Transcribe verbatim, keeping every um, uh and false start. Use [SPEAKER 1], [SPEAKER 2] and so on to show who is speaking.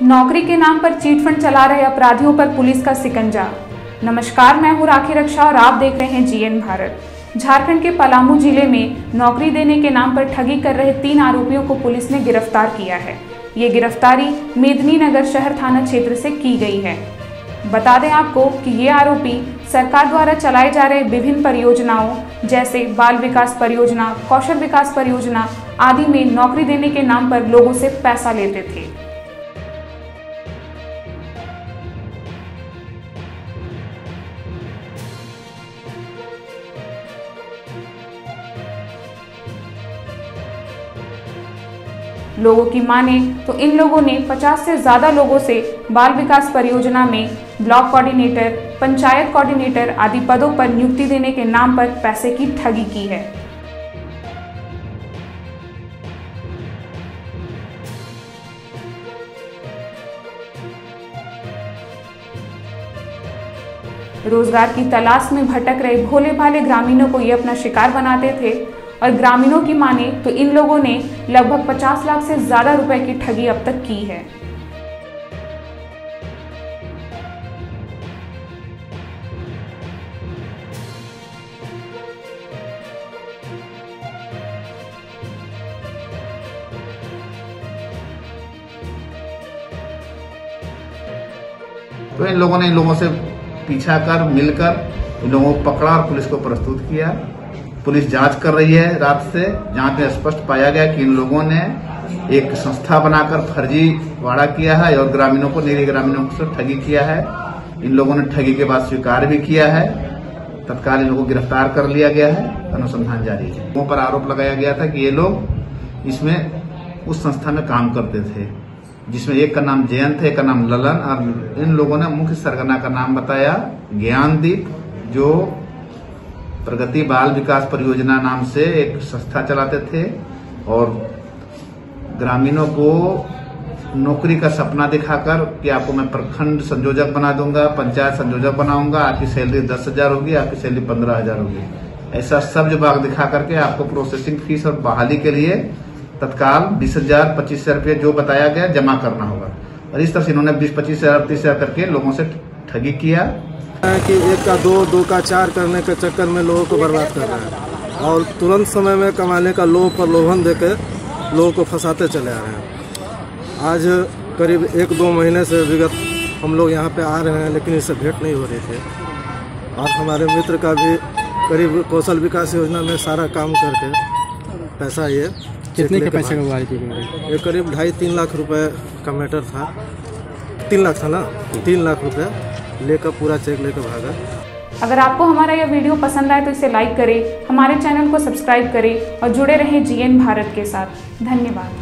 [SPEAKER 1] नौकरी के नाम पर चीट फंड चला रहे अपराधियों पर पुलिस का सिकंजा। नमस्कार, मैं हूं राखी रक्षा और आप देख रहे हैं जीएन भारत। झारखंड के पलामू जिले में नौकरी देने के नाम पर ठगी कर रहे तीन आरोपियों को पुलिस ने गिरफ्तार किया है। ये गिरफ्तारी मेदिनीनगर शहर थाना क्षेत्र से की गई है। बता दें आपको कि ये आरोपी सरकार द्वारा चलाए जा रहे विभिन्न परियोजनाओं जैसे बाल विकास परियोजना, कौशल विकास परियोजना आदि में नौकरी देने के नाम पर लोगों से पैसा लेते थे। लोगों की माने तो इन लोगों ने पचास से ज्यादा लोगों से बाल विकास परियोजना में ब्लॉक कोऑर्डिनेटर, पंचायत कोऑर्डिनेटर आदि पदों पर नियुक्ति देने के नाम पर पैसे की ठगी की है। रोजगार की तलाश में भटक रहे भोले भाले ग्रामीणों को ये अपना शिकार बनाते थे और ग्रामीणों की माने तो इन लोगों ने लगभग पचास लाख से ज्यादा रुपए की ठगी अब तक की है।
[SPEAKER 2] तो इन लोगों ने इन लोगों से पीछा कर मिलकर इन लोगों को पकड़ा और पुलिस को प्रस्तुत किया। पुलिस जांच कर रही है रात से। जांच में स्पष्ट पाया गया कि इन लोगों ने एक संस्था बनाकर फर्जी वाड़ा किया है और ग्रामीणों को निरीह ग्रामीणों से ठगी किया है। इन लोगों ने ठगी के बाद स्वीकार भी किया है। तत्काल इन लोगों को गिरफ्तार कर लिया गया है। अनुसंधान जारी है। लोगों पर आरोप लगाया गया था कि ये लोग इसमें उस संस्था में काम करते थे जिसमें एक का नाम जयंत है, एक का नाम ललन, और इन लोगों ने मुख्य सरगना का नाम बताया ज्ञानदीप, जो प्रगति बाल विकास परियोजना नाम से एक संस्था चलाते थे और ग्रामीणों को नौकरी का सपना दिखाकर कि आपको मैं प्रखंड संयोजक बना दूंगा, पंचायत संयोजक बनाऊंगा, आपकी सैलरी दस हजार होगी, आपकी सैलरी पंद्रह हजार होगी, ऐसा सब जवाब दिखा करके आपको प्रोसेसिंग फीस और बहाली के लिए तत्काल बीस हजार पच्चीस हजार रुपये जो बताया गया जमा करना होगा। और इस तरह से इन्होंने बीस पच्चीस हजार तीस हजार करके लोगों से ठगी किया
[SPEAKER 3] कि एक का दो, दो का चार करने के चक्कर में लोगों को बर्बाद कर रहे हैं और तुरंत समय में कमाने का लोभ प्रलोभन देकर लोगों को फंसाते चले आ रहे हैं। आज करीब एक दो महीने से विगत हम लोग यहाँ पे आ रहे हैं, लेकिन इससे भेंट नहीं हो रही थी। और हमारे मित्र का भी करीब कौशल विकास योजना में सारा काम करके पैसा ये
[SPEAKER 4] कितने के पैसे का
[SPEAKER 3] ये करीब ढाई तीन लाख रुपए का मैटर था। तीन लाख था ना, तीन लाख रुपए लेकर पूरा चेक लेकर भागा।
[SPEAKER 1] अगर आपको हमारा यह वीडियो पसंद आए तो इसे लाइक करें, हमारे चैनल को सब्सक्राइब करें और जुड़े रहें जीएन भारत के साथ। धन्यवाद।